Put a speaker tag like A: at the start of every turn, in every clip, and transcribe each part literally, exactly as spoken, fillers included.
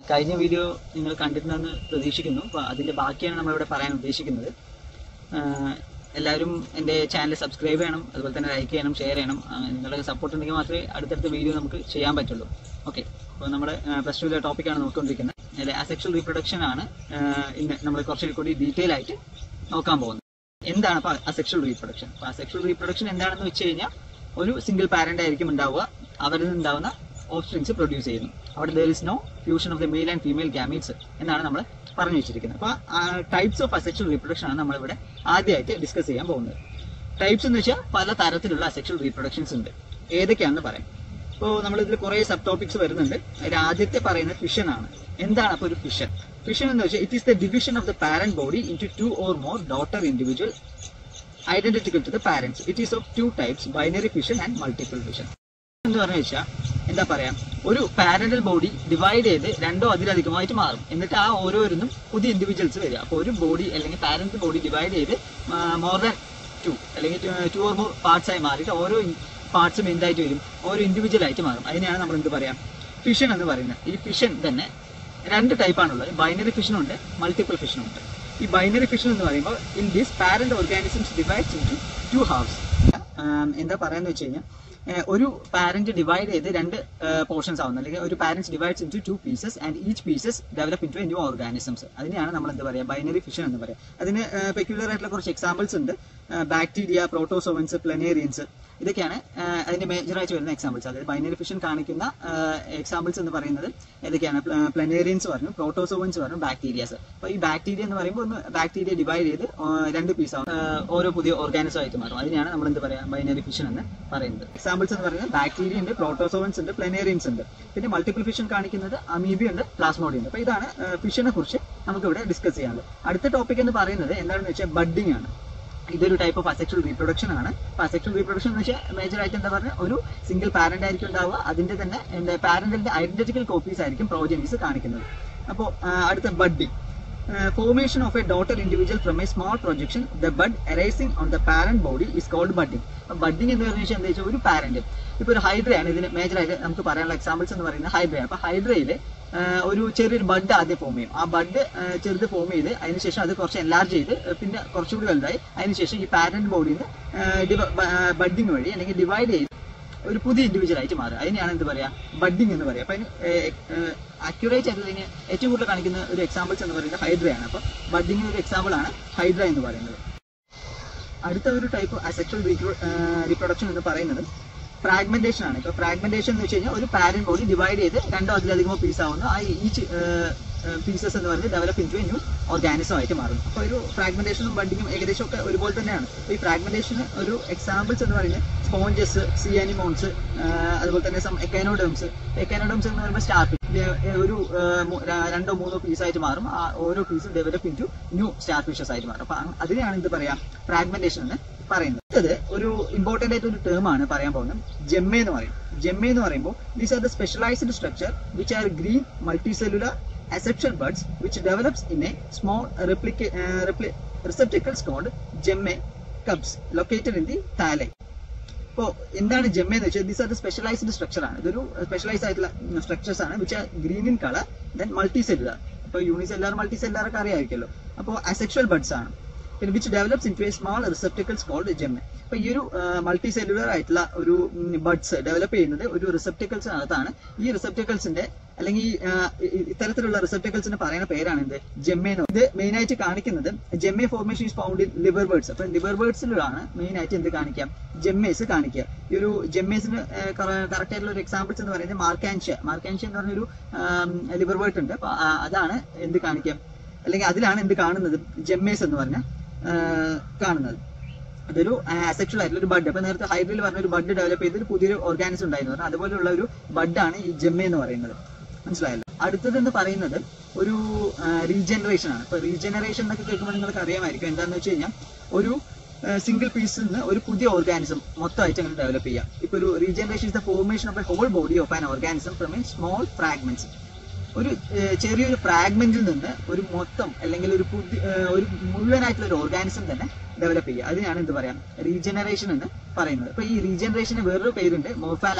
A: കഴിഞ്ഞ വീഡിയോ നിങ്ങൾ കണ്ടിട്ടുണ്ടെന്ന് പ്രതീക്ഷിക്കുന്നു. അപ്പോൾ അതിൻ്റെ ബാക്കിയാണ് നമ്മളിവിടെ പറയാൻ ഉദ്ദേശിക്കുന്നത്. എല്ലാവരും എൻ്റെ ചാനൽ സബ്സ്ക്രൈബ് ചെയ്യണം, അതുപോലെ തന്നെ ലൈക്ക് ചെയ്യണം, ഷെയർ ചെയ്യണം. നിങ്ങളുടെ സപ്പോർട്ട് ഉണ്ടെങ്കിൽ മാത്രമേ അടുത്തടുത്ത വീഡിയോ നമുക്ക് ചെയ്യാൻ പറ്റുള്ളൂ. ഓക്കെ, അപ്പോൾ നമ്മുടെ പ്ലസ് ടുവിലെ ടോപ്പിക്കാണ് നോക്കിക്കൊണ്ടിരിക്കുന്നത്. അതിൽ അസെക്ഷൽ റീപ്രൊഡക്ഷൻ ആണ് ഇന്ന് നമ്മൾ കുറച്ചുകൂടി കൂടി ഡീറ്റെയിൽ ആയിട്ട് നോക്കാൻ പോകുന്നത്. എന്താണ് അപ്പോൾ അസെക്ഷൽ റീപ്രൊഡക്ഷൻ? അപ്പോൾ അസെക്ഷൽ റീപ്രൊഡക്ഷൻ എന്താണെന്ന് വെച്ച് കഴിഞ്ഞാൽ ഒരു സിംഗിൾ പാരന്റ് ആയിരിക്കും ഉണ്ടാവുക, അവരിൽ നിന്നുണ്ടാവുന്ന ഓഫ്സ്പ്രിങ്സ് പ്രൊഡ്യൂസ് ചെയ്യുന്നു. അവിടെ there is no fusion of the male and female gametes എന്നാണ് നമ്മൾ പറഞ്ഞു വെച്ചിരിക്കുന്നത്. അപ്പോൾ ടൈപ്സ് ഓഫ് അസെക്ഷൽ റീപ്രൊഡക്ഷൻ ആണ് നമ്മളിവിടെ ആദ്യമായിട്ട് ഡിസ്കസ് ചെയ്യാൻ പോകുന്നത്. ടൈപ്സ് എന്ന് വെച്ചാൽ പല തരത്തിലുള്ള അസെക്ഷൽ റീപ്രൊഡക്ഷൻസ് ഉണ്ട്. ഏതൊക്കെയാണെന്ന് പറയാം. ഇപ്പോൾ നമ്മളിതിൽ കുറേ സബ് ടോപ്പിക്സ് വരുന്നുണ്ട്. അതിൽ ആദ്യത്തെ പറയുന്നത് ഫിഷൻ ആണ്. എന്താണ് അപ്പോൾ ഒരു ഫിഷൻ? ഫിഷൻ എന്ന് വെച്ചാൽ it is the division of the parent body into two or more daughter individual identical to the parents. It is of two types, binary fission and multiple fission. എന്ന് പറഞ്ഞു വെച്ചാൽ എന്താ പറയാ, ഒരു parental body divide ചെയ്ത് രണ്ടോ അതിലധികമായിട്ട് മാറും. എന്നിട്ട് ആ ഓരോരുന്നും പുതിയ ഇൻഡിവിജ്വൽസ് വരിക. അപ്പോൾ ഒരു ബോഡി അല്ലെങ്കിൽ പാരന്റ് ബോഡി ഡിവൈഡ് ചെയ്ത് മോർ ദാൻ ടു അല്ലെങ്കിൽ ടു ഓർ മോർ പാർട്സ് ആയി മാറിയിട്ട് ഓരോ പാർട്സും എന്തായിട്ട് വരും, ഓരോ ഇൻഡിവിജ്വൽ ആയിട്ട് മാറും. അതിനെയാണ് നമ്മൾ എന്ത് പറയാം, ഫിഷൻ എന്ന് പറയുന്നത്. ഈ ഫിഷൻ തന്നെ രണ്ട് ടൈപ്പാണുള്ളത്. ബൈനറി ഫിഷനും ഉണ്ട്, മൾട്ടിപ്പിൾ ഫിഷനും ഉണ്ട്. ഈ ബൈനറി ഫിഷൻ എന്ന് പറയുമ്പോൾ in this parent organisms divides into two halves. എന്താ പറയാന്ന് വെച്ച് കഴിഞ്ഞാൽ ഒരു പാരന്റ് ഡിവൈഡ് ചെയ്ത് രണ്ട് പോർഷൻസ് ആവുന്നു, അല്ലെങ്കിൽ ഒരു parent divides into two pieces and each pieces develop into new organisms. അതിനെയാണ് നമ്മൾ എന്താ പറയുക, ബൈനറി ഫിഷൻ എന്ന് പറയാം. അതിന് പെക്യുലർ ആയിട്ടുള്ള കുറച്ച് എക്സാമ്പിൾസ് ഉണ്ട്. ബാക്ടീരിയ, പ്രോട്ടോസോവൻസ്, പ്ലനേറിയൻസ്, ഇതൊക്കെയാണ് അതിന്റെ മേജറായിട്ട് വരുന്ന എക്സാമ്പിൾസ്. അതായത് ബൈനറി ഫിഷൻ കാണിക്കുന്ന എക്സാമ്പിൾസ് എന്ന് പറയുന്നത് ഏതൊക്കെയാണ്? പ്ലനേറിയൻസ് പറഞ്ഞു, പ്രോട്ടോസോവൻസ് പറഞ്ഞു, ബാക്ടീരിയാസ്. അപ്പോൾ ഈ ബാക്ടീരിയ എന്ന് പറയുമ്പോൾ ഒന്ന് ബാക്ടീരിയ ഡിവൈഡ് ചെയ്ത് രണ്ട് പീസ് ആവും, ഓരോ പുതിയ ഓർഗാനിസം ആയിട്ട് മാറും. അതിനെയാണ് നമ്മൾ എന്ത് പറയാം, ബൈനറി ഫിഷൻ എന്ന് പറയുന്നത്. എക്സാമ്പിൾസ് എന്ന് പറയുന്നത് ബാക്ടീരിയ ഉണ്ട്, പ്രോട്ടോസോവൻസ് ഉണ്ട്, പ്ലനേറിയൻസ് ഉണ്ട്. പിന്നെ മൾട്ടിപ്പിൾ ഫിഷൻ കാണിക്കുന്നത് അമീബി ഉണ്ട്, പ്ലാസ്മോഡിയം ഉണ്ട്. അപ്പോൾ ഇതാണ് ഫിഷനെ കുറിച്ച് നമുക്ക് ഇവിടെ ഡിസ്കസ് ചെയ്യാനുള്ളത്. അടുത്ത ടോപ്പിക് എന്ന് പറയുന്നത് എന്താണെന്ന് വെച്ചാൽ ബഡ്ഡിംഗ് ആണ്. ഇതൊരു ടൈപ്പ് ഓഫ് അസെക്ഷൽ റീപ്രൊഡക്ഷൻ ആണ്. അപ്പോൾ അസെക്ഷൽ റീപ്രൊഡക്ഷൻ എന്ന് വെച്ചാൽ മേജർ ആയിട്ട് എന്താ പറയുക, ഒരു സിംഗിൾ പാരന്റ് ആയിരിക്കും ഉണ്ടാവുക, അതിന്റെ തന്നെ എന്താ പാരന്റിന്റെ ഐഡന്റിക്കൽ കോപ്പീസ് ആയിരിക്കും പ്രോജനീസ് കാണിക്കുന്നത്. അപ്പോൾ അടുത്ത budding, formation of a daughter individual from a small projection, the bud arising on the parent body is called budding. Budding എന്ന് പറഞ്ഞാൽ എന്താ വെച്ചാൽ ഒരു പാരന്റ്, ഇപ്പോൾ ഒരു ഹൈഡ്രയാണ് ഇതിന് മേജറായിട്ട് നമുക്ക് പറയാനുള്ള എക്സാമ്പിൾസ് എന്ന് പറയുന്നത് ഹൈഡ്രയാണ്. അപ്പോൾ ഹൈഡ്രയിൽ ഒരു ചെറിയൊരു ബഡ് ആദ്യം ഫോം ചെയ്യും. ആ ബഡ് ചെറുത് ഫോം ചെയ്ത് അതിനുശേഷം അത് കുറച്ച് എൻലാർജ് ചെയ്ത് പിന്നെ കുറച്ചുകൂടി വലുതായി അതിനുശേഷം ഈ പാരന്റ് ബോഡിയിൽ നിന്ന് ബഡ്ഡിംഗ് വഴി അല്ലെങ്കിൽ ഡിവൈഡ് ചെയ്ത് ഒരു പുതിയ ഇൻഡിവിജ്വൽ ആയിട്ട് മാറുക. അതിനെയാണ് എന്ത് പറയാ, ബഡ്ഡിംഗ് എന്ന് പറയാം. അപ്പൊ അതിന് അക്യുറേറ്റ് ആയിട്ട് ഇതിന് ഏറ്റവും കൂടുതൽ കാണിക്കുന്ന ഒരു എക്സാമ്പിൾസ് എന്ന് പറയുന്നത് ഹൈഡ്രയാണ്. അപ്പൊ ബഡ്ഡിംഗിന് ഒരു എക്സാമ്പിൾ ആണ് ഹൈഡ്ര എന്ന് പറയുന്നത്. അടുത്ത ഒരു ടൈപ്പ് അസെക്ഷൽ റീപ്രൊഡക്ഷൻ എന്ന് പറയുന്നത് ഫ്രാഗ്മെന്റേഷൻ ആണ്. ഇപ്പൊ ഫ്രാഗ്മെന്റേഷൻ എന്ന് വെച്ച് കഴിഞ്ഞാൽ ഒരു പാരന്റ് ബോഡി ഡിവൈഡ് ചെയ്ത് രണ്ടോ അതിലധികമോ പീസ് ആവുന്നു. ആ ഈച്ച് പീസസ് എന്ന് പറഞ്ഞ് develop into new organism ആയിട്ട് മാറും. അപ്പോൾ ഒരു ഫ്രാഗ്മെന്റേഷനും ബഡ്ഡിങ്ങും ഏകദേശം ഒക്കെ ഒരുപോലെ തന്നെയാണ്. അപ്പോൾ ഈ ഫ്രാഗ്മെന്റേഷന് ഒരു എക്സാമ്പിൾസ് എന്ന് പറയുന്നത് സ്പോഞ്ചസ്, സി അനിമോൺസ്, അതുപോലെ തന്നെ സം എക്കാനോഡേംസ്. എക്കാനോഡേംസ് എന്ന് പറയുമ്പോൾ സ്റ്റാർ ഫിഷ് ഒരു രണ്ടോ മൂന്നോ പീസായിട്ട് മാറും. ആ ഓരോ പീസും develop into new starfishes ആയിട്ട് മാറും. അപ്പോൾ അതിനെയാണ് എന്ത് പറയാ, ഫ്രാഗ്മെന്റേഷൻ എന്ന് പറയുന്നത്. അടുത്തത് ഒരു ഇമ്പോർട്ടന്റ് ആയിട്ട് ഒരു ടേം ആണ് പറയാൻ പോകുന്നത്, ജെമ്മെ എന്ന് പറയും. ജെമ്മെ എന്ന് പറയുമ്പോൾ these are the specialized structure which are green multicellular asexual buds which develops in a small replica, uh, repli receptacles called gemme cups located in the thalli. അപ്പോൾ എന്താണ് ജെമ്മ എന്ന് വെച്ചാൽ these are the specialized structure ആണ്. ഇതൊരു specialize ആയിട്ടുള്ള structures ആണ് which are green in colour, then multicellular. അപ്പോൾ unicellular multicellular ഒക്കെ അറിയാമായിരിക്കുമല്ലോ. അപ്പോൾ അസെക്ഷൽ ബഡ്സ് ആണ്. പിന്നെ which develops into a small receptacles called gemmae. അപ്പോൾ ഈ ഒരു മൾട്ടി സെല്ലുലർ ആയിട്ടുള്ള ഒരു ബഡ്സ് ഡെവലപ്പ് ചെയ്യുന്നത് ഒരു റിസെപ്റ്റിക്കൽസിനകത്താണ്. ഈ റിസെപ്റ്റിക്കൽസിന്റെ അല്ലെങ്കിൽ ഇത്തരത്തിലുള്ള റിസെപ്റ്റിക്കൽസിന് പറയുന്ന പേരാണ് എന്ത്, ജെമ്മെ. ഇത് മെയിൻ ആയിട്ട് കാണിക്കുന്നത് gemmae formation is found in liverworts. അപ്പൊ ലിവർ ബേർഡ്സിലാണ് മെയിൻ ആയിട്ട് എന്ത് കാണിക്കാം, ജെമ്മേസ് കാണിക്കുക. ഈ ഒരു ജെമ്മേസിന് കറക്റ്റ് ആയിട്ടുള്ള ഒരു എക്സാമ്പിൾസ് എന്ന് പറയുന്നത് മാർക്കാൻഷ്യ. മാർക്കാൻഷ്യ എന്ന് പറഞ്ഞൊരു ലിവർ ബേർഡ് ഉണ്ട്. അപ്പൊ അതാണ് എന്ത് കാണിക്കാം, അല്ലെങ്കിൽ അതിലാണ് എന്ത് കാണുന്നത്, ജെമ്മേസ് എന്ന് പറഞ്ഞ കാണുന്നത്. അതൊരു അസെക്ഷൽ ആയിട്ടുള്ള ഒരു ബഡ്. അപ്പൊ നേരത്തെ ഹൈഡ്രയിൽ പറഞ്ഞ ഒരു ബഡ് ഡെവലപ്പ് ചെയ്ത് ഒരു പുതിയൊരു ഓർഗാനിസം ഉണ്ടായിരുന്നു പറഞ്ഞാൽ അതുപോലെയുള്ള ഒരു ബഡാണ് ഈ ജെമ്മെ എന്ന് പറയുന്നത്. മനസ്സിലായല്ലോ. അടുത്തത് എന്ന് പറയുന്നത് ഒരു റീജനറേഷൻ ആണ്. ഇപ്പൊ റീജനറേഷൻ എന്നൊക്കെ കേൾക്കുമ്പോൾ നിങ്ങൾക്ക് അറിയാമായിരിക്കും എന്താണെന്ന് വെച്ച് കഴിഞ്ഞാൽ ഒരു സിംഗിൾ പീസിൽ നിന്ന് ഒരു പുതിയ ഓർഗാനിസം മൊത്തമായിട്ട് അങ്ങനെ ഡെവലപ്പ് ചെയ്യാം. ഇപ്പൊ ഒരു regeneration is the formation of a whole body of an organism from a small fragments. ഒരു ചെറിയൊരു ഫ്രാഗ്മെന്റിൽ നിന്ന് ഒരു മൊത്തം അല്ലെങ്കിൽ ഒരു പുതിയ ഒരു മുഴുവനായിട്ടുള്ള ഒരു ഓർഗാനിസം തന്നെ ഡെവലപ്പ് ചെയ്യുക. അതിനാണ് എന്ത് പറയാം, റീജനറേഷൻ എന്ന് പറയുന്നത്. അപ്പൊ ഈ റീജനറേഷന് വേറൊരു പേരുണ്ട്, മോർഫാലസിസ്.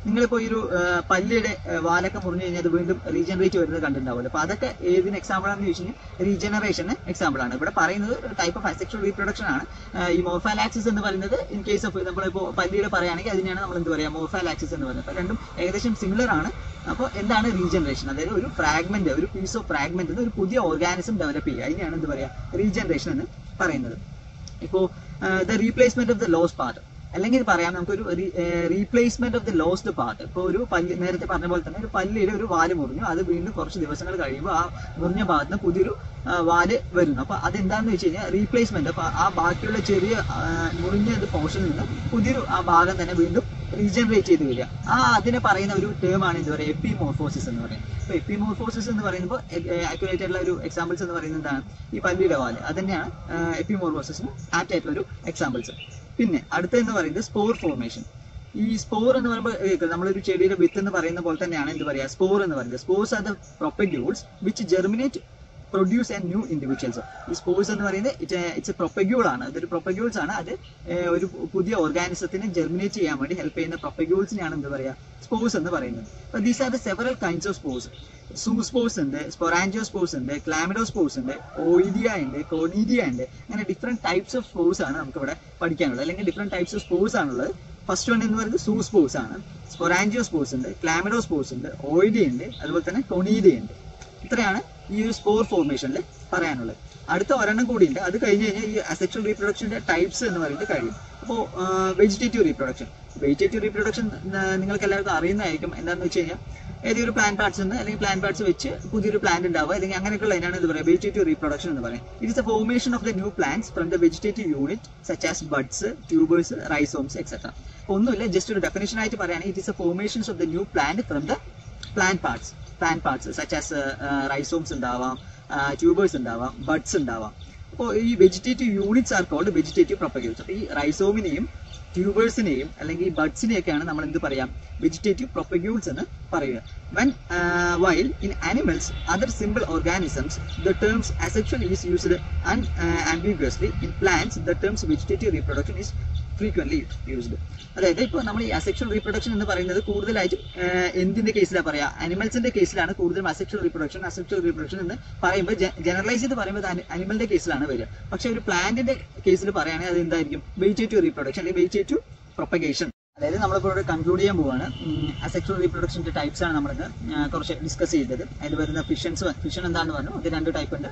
A: നിങ്ങളിപ്പോൾ ഈ ഒരു പല്ലിയുടെ വാലൊക്കെ മുറിഞ്ഞു കഴിഞ്ഞാൽ അത് വീണ്ടും റീജനറേറ്റ് വരുന്നത് കണ്ടിട്ടുണ്ടാവുമല്ലോ. അപ്പോൾ അതൊക്കെ ഏതിന് എക്സാമ്പിൾ ആണെന്ന് ചോദിച്ചു കഴിഞ്ഞാൽ റീജനറേഷന് എക്സാമ്പിൾ ആണ്. ഇവിടെ പറയുന്നത് ടൈപ്പ് ഓഫ് അസെക്ഷൽ റീപ്രൊഡക്ഷൻ ആണ്. ഈ മോർഫാലാക്സിസ് എന്ന് പറയുന്നത് ഇൻ കേസ് ഓഫ് നമ്മളിപ്പോൾ പല്ലിയുടെ പറയുകയാണെങ്കിൽ അതിനെയാണ് നമ്മൾ എന്ത് പറയുക, മോർഫാലാക്സിസ് എന്ന് പറയുന്നത്. അപ്പോൾ രണ്ടും ഏകദേശം സിമിലർ ആണ്. അപ്പോൾ എന്താണ് റീജനറേഷൻ? അതായത് ഒരു ഫ്രാഗ്മെന്റ്, ഒരു പീസ് ഓഫ് ഫ്രാഗ്മെന്റ് ഒരു പുതിയ ഓർഗാനിസം ഡെവലപ്പ് ചെയ്യുക, അതിനെയാണ് എന്ത് പറയുക, റീജനറേഷൻ എന്ന് പറയുന്നത്. ഇപ്പോൾ the replacement of the lost part, അല്ലെങ്കിൽ പറയാം നമുക്കൊരു replacement of the lost part. ഇപ്പോൾ ഒരു പല്ല്, നേരത്തെ പറഞ്ഞ പോലെ തന്നെ ഒരു പല്ലിയുടെ ഒരു വാല് മുറിഞ്ഞു, അത് വീണ്ടും കുറച്ച് ദിവസങ്ങൾ കഴിയുമ്പോൾ ആ മുറിഞ്ഞ ഭാഗത്ത് നിന്ന് പുതിയൊരു വാല് വരുന്നു. അപ്പൊ അതെന്താണെന്ന് വെച്ച് കഴിഞ്ഞാൽ റീപ്ലേസ്മെന്റ്. അപ്പൊ ആ ബാക്കിയുള്ള ചെറിയ മുറിഞ്ഞ പോർഷനിൽ നിന്ന് പുതിയൊരു ആ ഭാഗം തന്നെ വീണ്ടും റീജനറേറ്റ് ചെയ്ത് വരിക. ആ അതിനെ പറയുന്ന ഒരു ടേം ആണ് എന്താ പറയുക, എപ്പിമോർഫോസിസ് എന്ന് പറയുന്നത്. ഇപ്പൊ എപ്പിമോർഫോസിസ് എന്ന് പറയുമ്പോൾ ആക്യുറേറ്റ് ആയിട്ടുള്ള ഒരു എക്സാമ്പിൾസ് എന്ന് പറയുന്നത് എന്താണ്, ഈ പല്ലിയുടെ വാല്. അത് തന്നെയാണ് എപ്പിമോർഫോസിന് ആപ്റ്റ് ആയിട്ടുള്ള ഒരു എക്സാമ്പിൾസ്. പിന്നെ അടുത്തെന്ന് പറയുന്നത് സ്പോർ ഫോർമേഷൻ. ഈ സ്പോർ എന്ന് പറയുമ്പോൾ നമ്മളൊരു ചെടിയുടെ വിത്ത് എന്ന് പറയുന്ന പോലെ തന്നെയാണ് എന്ത് പറയുക, സ്പോർ എന്ന് പറയുന്നത്. Spores are the propagules which germinate produce and new individuals. ഈ സ്പോർസ് എന്ന് പറയുന്നത് ഇറ്റ്സ് ഇറ്റ്സ് എ പ്രൊപ്പഗ്യൂൾ ആണ്. അതൊരു പ്രൊപ്പഗ്യൂൾസ് ആണ്. അത് ഒരു പുതിയ ഓർഗാനിസത്തിന് ജെർമിനേറ്റ് ചെയ്യാൻ വേണ്ടി ഹെൽപ്പ് ചെയ്യുന്ന പ്രൊപ്പഗ്യൂൾസിനെയാണ് എന്ത് പറയുക, സ്പോർസ് എന്ന് പറയുന്നത്. അപ്പോൾ these are the several kinds of spores. Zoospores ഉണ്ട്, സ്പൊറാൻജിയോസ്പോർസ് ഉണ്ട്, ക്ലാമിഡോസ്പോർസ് ഉണ്ട്, ഓയിഡിയ ഉണ്ട്, കോണീഡിയ ഉണ്ട്. അങ്ങനെ ഡിഫറെന്റ് ടൈപ്സ് ഓഫ് സ്പോർസ് ആണ് നമുക്ക് ഇവിടെ പഠിക്കാനുള്ളത്, അല്ലെങ്കിൽ ഡിഫറെന്റ് ടൈപ്സ് ഓഫ് സ്പോർസ് ആണുള്ളത്. ഫസ്റ്റ് വൺ എന്ന് പറയുന്നത് സൂസ്പോർസ് ആണ്, സ്പൊറാൻജിയോസ്പോർസ് ഉണ്ട്, ക്ലാമിഡോസ്പോർസ് ഉണ്ട്, ഓയിഡിയ ഉണ്ട്, അതുപോലെ തന്നെ കോണീഡിയ ഉണ്ട്. ഇത്രയാണ് ഈ ഒരു സ്പോർ ഫോർമേഷനിൽ പറയാനുള്ളത്. അടുത്ത ഒരെണ്ണം കൂടി ഉണ്ട്. അത് കഴിഞ്ഞ് കഴിഞ്ഞാൽ ഈ അസെക്ഷൽ റീപ്രൊഡക്ഷന്റെ ടൈപ്സ് എന്ന് പറയുന്നത് കഴിയും. അപ്പോൾ വെജിറ്റേറ്റീവ് റീപ്രൊഡക്ഷൻ. വെജിറ്റേറ്റീവ് റീപ്രൊഡക്ഷൻ നിങ്ങൾക്ക് എല്ലാവർക്കും അറിയുന്നതായിരിക്കും. എന്താണെന്ന് വെച്ച് കഴിഞ്ഞാൽ ഏതൊരു പ്ലാന്റ് പാർട്സ് ഉണ്ട്, അല്ലെങ്കിൽ പ്ലാന്റ് പാർട്സ് വെച്ച് പുതിയൊരു പ്ലാന്റ് ഉണ്ടാവുക, അല്ലെങ്കിൽ അങ്ങനെയൊക്കെയുള്ള അതിനാണ് ഇത് പറയുക വെജിറ്റേറ്റീവ് റീപ്രൊഡക്ഷൻ എന്ന് പറയുന്നത്. It is the formation of the new plants from the vegetative unit such as buds, tubers, rhizomes etcetera. ഒന്നുമില്ല, ജസ്റ്റ് ഒരു ഡെഫിനേഷൻ ആയിട്ട് പറയുകയാണെങ്കിൽ it is the formations of the new plant from the plant parts. Plant parts such as rhizomes ഉണ്ടാവാം, tubers ഉണ്ടാവാം, buds ഉണ്ടാവാം. അപ്പോൾ ഈ vegetative units are called vegetative propagules. അപ്പോൾ ഈ റൈസോമിനെയും ട്യൂബേഴ്സിനെയും അല്ലെങ്കിൽ ബഡ്സിനെയൊക്കെയാണ് നമ്മൾ എന്ത് പറയാം, വെജിറ്റേറ്റീവ് പ്രൊപ്പഗ്യൂൾസ് എന്ന് പറയുക. When uh, while in animals, other simple organisms, the terms asexual is used unambiguously. In plants, the terms vegetative reproduction is frequently used. അതായത് ഇപ്പോൾ നമ്മൾ ഈ അസെക്ഷൽ റീപ്രൊഡക്ഷൻ എന്ന് പറയുന്നത് കൂടുതലായിട്ടും എന്തിന്റെ കേസിലാണ് പറയാ, അനിമൽസിന്റെ കേസിലാണ് കൂടുതലും അസെക്ഷൽ റീപ്രൊഡക്ഷൻ അസെക്ഷൽ റീപ്രൊഡക്ഷൻ എന്ന് പറയുമ്പോൾ ജനറലൈസ് ചെയ്ത് പറയുമ്പോൾ അനിമലിന്റെ കേസിലാണ് വരിക. പക്ഷെ ഒരു പ്ലാന്റിന്റെ കേസിൽ പറയുകയാണെങ്കിൽ അത് എന്തായിരിക്കും, വെജിറ്റേറ്റീവ് റീപ്രൊഡക്ഷൻ അല്ലെങ്കിൽ വെജിറ്റേറ്റീവ് പ്രൊപ്പഗേഷൻ. അതായത് നമ്മളിപ്പോൾ ഇവിടെ കൺക്ലൂഡ് ചെയ്യാൻ പോവാണ്. അസെക്ഷൽ റീപ്രൊഡക്ഷന്റെ ടൈപ്സ് ആണ് നമ്മളിന്ന് കുറച്ച് ഡിസ്കസ് ചെയ്തത്. അതിൽ വരുന്ന ഫിഷൻസ്, ഫിഷൻ എന്താണെന്ന് പറഞ്ഞു, അത് രണ്ട് ടൈപ്പ് ഉണ്ട്.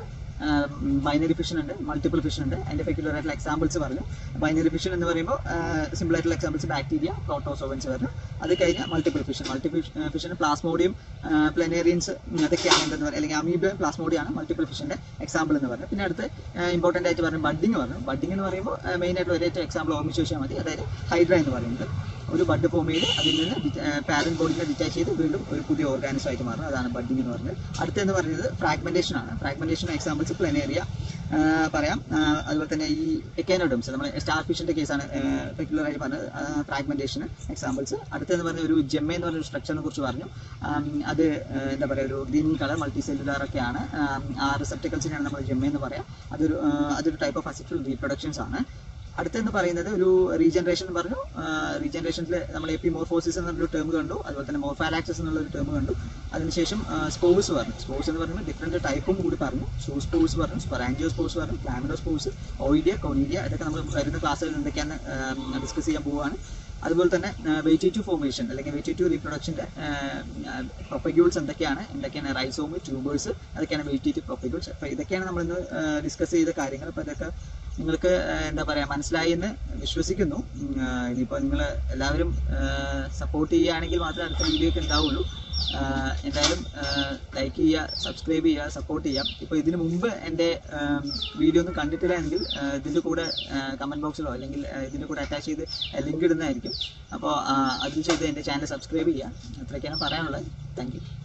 A: ബൈനറി ഫിഷൻ ഉണ്ട്, മൾട്ടിപ്പിൾ ഫിഷൻ ഉണ്ട്. അതിന്റെ പെക്യുലർ ആയിട്ടുള്ള എക്സാമ്പിൾസ് പറഞ്ഞു. ബൈനറി ഫിഷൻ എന്ന് പറയുമ്പോൾ സിമ്പിൾ ആയിട്ടുള്ള എക്സാമ്പിൾസ് ബാക്ടീരിയ, പ്രോട്ടോസോവൻസ് പറഞ്ഞു. അത് കഴിഞ്ഞാൽ മൾട്ടിപ്പിൾ ഫിഷൻ. മൾട്ടിപ്പിൾ ഫിഷന് പ്ലാസ്മോഡിയം, പ്ലനേറിയൻസ് അതൊക്കെയാണ് എന്തെന്ന് പറയുക, അല്ലെങ്കിൽ അമീബിയം, പ്ലാസ്മോഡിയാണ് മൾട്ടിപ്പിൾ ഫിഷന്റെ എക്സാമ്പിൾ എന്ന് പറഞ്ഞു. പിന്നെ അടുത്ത് ഇമ്പോർട്ടന്റ് ആയിട്ട് പറഞ്ഞു ബഡ്ഡിങ് പറഞ്ഞു. ബഡ്ഡിങ് എന്ന് പറയുമ്പോൾ മെയിൻ ആയിട്ട് ഒരേ എക്സാമ്പിൾ ഓർമ്മിച്ച് വെച്ചാൽ മതി. അതായത് ഹൈഡ്ര എന്ന് പറയുന്നത് ഒരു ബഡ് ഫോം ചെയ്ത് അതിൽ നിന്ന് പാരന്റ് ബോഡിനെ ഡിറ്റാച്ച് ചെയ്ത് വീണ്ടും ഒരു പുതിയ ഓർഗാനിസം ആയിട്ട് മാറുന്നത്, അതാണ് ബഡ്ഡിങ് എന്ന് പറയുന്നത്. അടുത്തെന്ന് പറയുന്നത് ഫ്രാഗ്മെന്റേഷൻ ആണ്. ഫ്രാഗ്മെന്റേഷൻ എക്സാമ്പിൾസ് പ്ലനേറിയ പറയാം. അതുപോലെ തന്നെ ഈ എക്കാനോഡംസ്, നമ്മൾ സ്റ്റാർ ഫിഷിന്റെ കേസാണ് പെക്യുലർ ആയിട്ട് പറഞ്ഞത്, ഫ്രാഗ്മെന്റേഷന് എക്സാമ്പിൾസ്. അടുത്തെന്ന് പറഞ്ഞ ഒരു ജെമ്മ എന്ന് പറഞ്ഞ ഒരു സ്ട്രക്ചറിനെ കുറിച്ച് പറഞ്ഞു. അത് എന്താ പറയുക, ഒരു ഗ്രീൻ കളർ മൾട്ടി സെല്ലുലാർ ഒക്കെയാണ്. ആ റിസെപ്റ്റിക്കൽസിനാണ് നമ്മൾ ജെമ്മ എന്ന് പറയാം. അതൊരു അതൊരു ടൈപ്പ് ഓഫ് അസെക്ഷൽ റീപ്രൊഡക്ഷൻസ് ആണ്. അടുത്തെന്ന് പറയുന്നത് ഒരു റീജനറേഷൻ പറഞ്ഞു. റീജനറേഷനിൽ നമ്മൾ എപ്പിമോർഫോസിസ് എന്നൊരു ടേം കണ്ടു, അതുപോലെ തന്നെ മോർഫാലാക്സിസ് എന്നുള്ളൊരു ടേം കണ്ടു. അതിനുശേഷം സ്പോർസ് പറഞ്ഞു. സ്പോർസ് എന്ന് പറയുമ്പോൾ ഡിഫറെന്റ് ടൈപ്പും കൂടി പറഞ്ഞു. സൂസ്പോർസ് പറഞ്ഞു, സ്പൊറാൻജിയോസ്പോർസ് പറഞ്ഞു, ക്ലാമിഡോസ്പോർസ്, ഓയിഡിയ, കോണീഡിയ, ഇതൊക്കെ നമ്മൾ വരുന്ന ക്ലാസ്സുകളിൽ എന്തൊക്കെയാണ് ഡിസ്കസ് ചെയ്യാൻ പോവുകയാണ്. അതുപോലെ തന്നെ വെജിറ്റേറ്റീവ് ഫോർമേഷൻ അല്ലെങ്കിൽ വെജിറ്റേറ്റീവ് റീപ്രൊഡക്ഷന്റെ പ്രൊപ്പഗ്യൂൾസ് എന്തൊക്കെയാണ്, എന്തൊക്കെയാണ് റൈസോമ്, ട്യൂബേഴ്സ്, അതൊക്കെയാണ് വെജിറ്റേറ്റീവ് പ്രൊപ്പഗ്യൂൾസ്. അപ്പോൾ ഇതൊക്കെയാണ് നമ്മളിന്ന് ഡിസ്കസ് ചെയ്ത കാര്യങ്ങൾ. അപ്പോൾ ഇതൊക്കെ നിങ്ങൾക്ക് എന്താ പറയുക മനസ്സിലായി എന്ന് വിശ്വസിക്കുന്നു. ഇനിയിപ്പോൾ നിങ്ങൾ എല്ലാവരും സപ്പോർട്ട് ചെയ്യുകയാണെങ്കിൽ മാത്രമേ അടുത്ത വീഡിയോ ഒക്കെ ഉണ്ടാവുള്ളൂ. എന്തായാലും ലൈക്ക് ചെയ്യുക, സബ്സ്ക്രൈബ് ചെയ്യുക, സപ്പോർട്ട് ചെയ്യാം. ഇപ്പോൾ ഇതിനു മുമ്പ് എൻ്റെ വീഡിയോ ഒന്നും കണ്ടിട്ടില്ല എങ്കിൽ ഇതിൻ്റെ കൂടെ കമൻറ്റ് ബോക്സിലോ അല്ലെങ്കിൽ ഇതിൻ്റെ കൂടെ അറ്റാച്ച് ചെയ്ത് ലിങ്ക് ഇടുന്നതായിരിക്കും. അപ്പോൾ അതിൽ ചെയ്ത് എൻ്റെ ചാനൽ സബ്സ്ക്രൈബ് ചെയ്യുക. അത്രയൊക്കെയാണ് പറയാനുള്ളത്. Thank U.